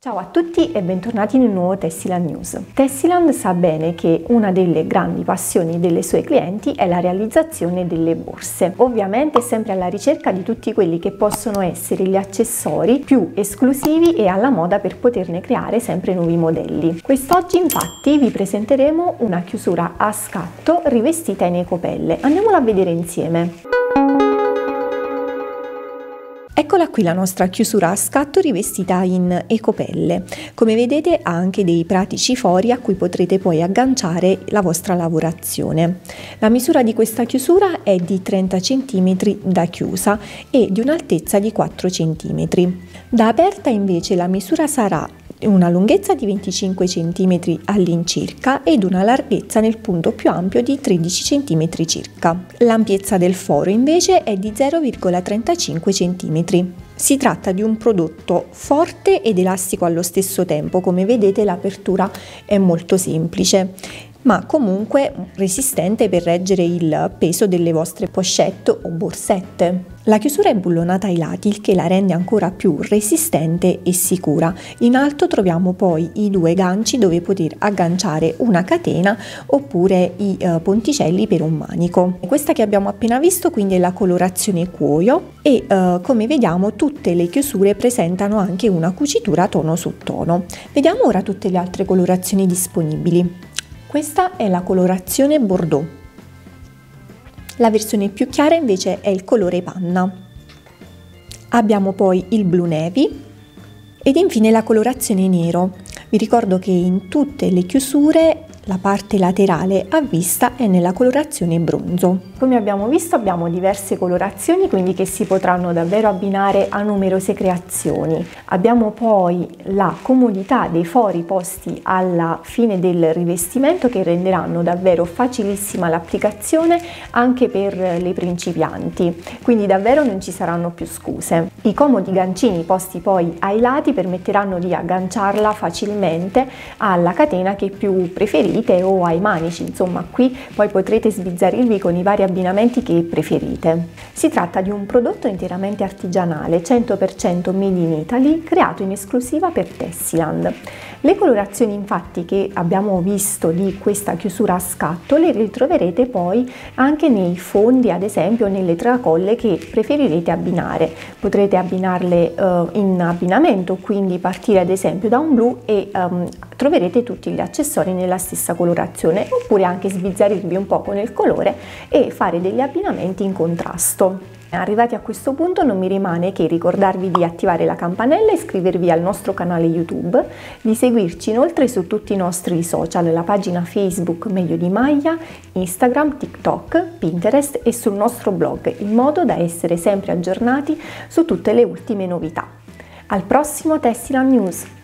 Ciao a tutti e bentornati in un nuovo Tessiland News. Tessiland sa bene che una delle grandi passioni delle sue clienti è la realizzazione delle borse. Ovviamente sempre alla ricerca di tutti quelli che possono essere gli accessori più esclusivi e alla moda per poterne creare sempre nuovi modelli. Quest'oggi infatti vi presenteremo una chiusura a scatto rivestita in ecopelle. Andiamola a vedere insieme. Eccola qui la nostra chiusura a scatto rivestita in ecopelle. Come vedete ha anche dei pratici fori a cui potrete poi agganciare la vostra lavorazione. La misura di questa chiusura è di 30 cm da chiusa e di un'altezza di 4 cm. Da aperta invece la misura sarà una lunghezza di 25 cm all'incirca ed una larghezza nel punto più ampio di 13 cm circa. L'ampiezza del foro invece è di 0,35 cm. Si tratta di un prodotto forte ed elastico allo stesso tempo, come vedete l'apertura è molto semplice, ma comunque resistente per reggere il peso delle vostre pochette o borsette. La chiusura è bullonata ai lati, il che la rende ancora più resistente e sicura. In alto troviamo poi i due ganci dove poter agganciare una catena oppure i ponticelli per un manico. Questa che abbiamo appena visto quindi è la colorazione cuoio e come vediamo tutte le chiusure presentano anche una cucitura tono su tono. Vediamo ora tutte le altre colorazioni disponibili. Questa è la colorazione Bordeaux. La versione più chiara invece è il colore panna. Abbiamo poi il blu navy ed infine la colorazione nero. Vi ricordo che in tutte le chiusure la parte laterale a vista è nella colorazione bronzo. Come abbiamo visto abbiamo diverse colorazioni, quindi che si potranno davvero abbinare a numerose creazioni. Abbiamo poi la comodità dei fori posti alla fine del rivestimento che renderanno davvero facilissima l'applicazione anche per le principianti, quindi davvero non ci saranno più scuse. I comodi gancini posti poi ai lati permetteranno di agganciarla facilmente alla catena che più preferite o ai manici, insomma qui poi potrete sbizzarrirvi con i vari abbinamenti che preferite. Si tratta di un prodotto interamente artigianale, 100% made in Italy, creato in esclusiva per Tessiland. Le colorazioni infatti che abbiamo visto di questa chiusura a scatto le ritroverete poi anche nei fondi, ad esempio nelle tracolle che preferirete abbinare. Potrete abbinarle in abbinamento, quindi partire ad esempio da un blu e troverete tutti gli accessori nella stessa colorazione, oppure anche sbizzarrirvi un po' con il colore e fare degli abbinamenti in contrasto. Arrivati a questo punto non mi rimane che ricordarvi di attivare la campanella e iscrivervi al nostro canale YouTube, di seguirci inoltre su tutti i nostri social, la pagina Facebook Meglio di Maglia, Instagram, TikTok, Pinterest e sul nostro blog, in modo da essere sempre aggiornati su tutte le ultime novità. Al prossimo Tessiland News!